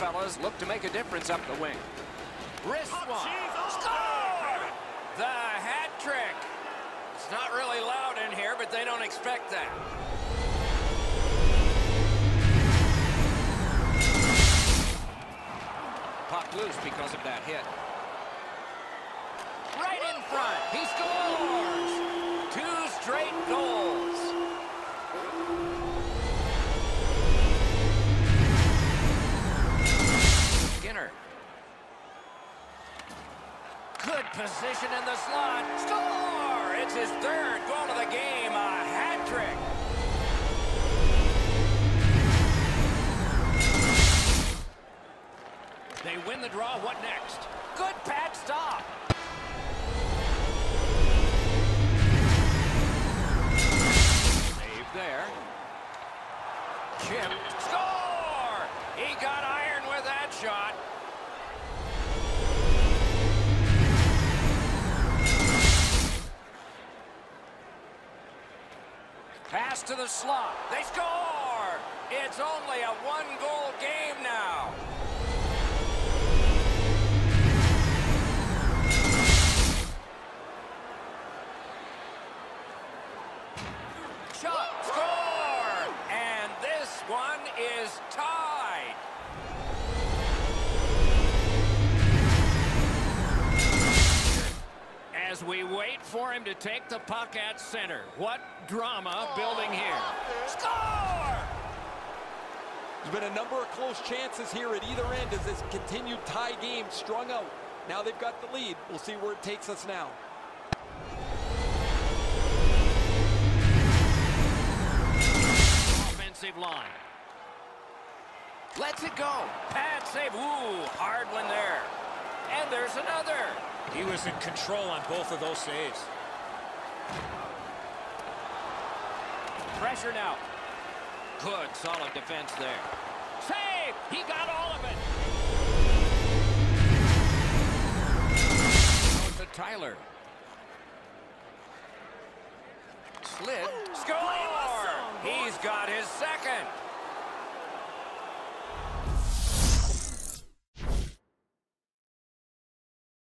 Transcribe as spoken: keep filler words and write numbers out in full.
fellas look to make a difference up the wing. Wrist one. Score! The hat trick. It's not really loud in here, but they don't expect that. Puck loose because of that hit. Right in front. He scores. Two straight goals. Skinner. Good position in the slot. Score! It's his third goal of the game. A hat trick. They win the draw. What next? Good pad stop. Save there. Chip. Score! He got iron with that shot. Pass to the slot. They score! It's only a one-goal game now. Shot. Score! And this one is tied. As we wait for him to take the puck at center. What drama building here. Score! There's been a number of close chances here at either end as this continued tie game strung out. Now they've got the lead. We'll see where it takes us now. Offensive line. Lets it go. Pad save. Ooh, hard one there. And there's another. He was in control on both of those saves. Pressure now. Good, solid defense there. Save! He got all of it. Goes to Tyler. Slid. Score! He's got his second.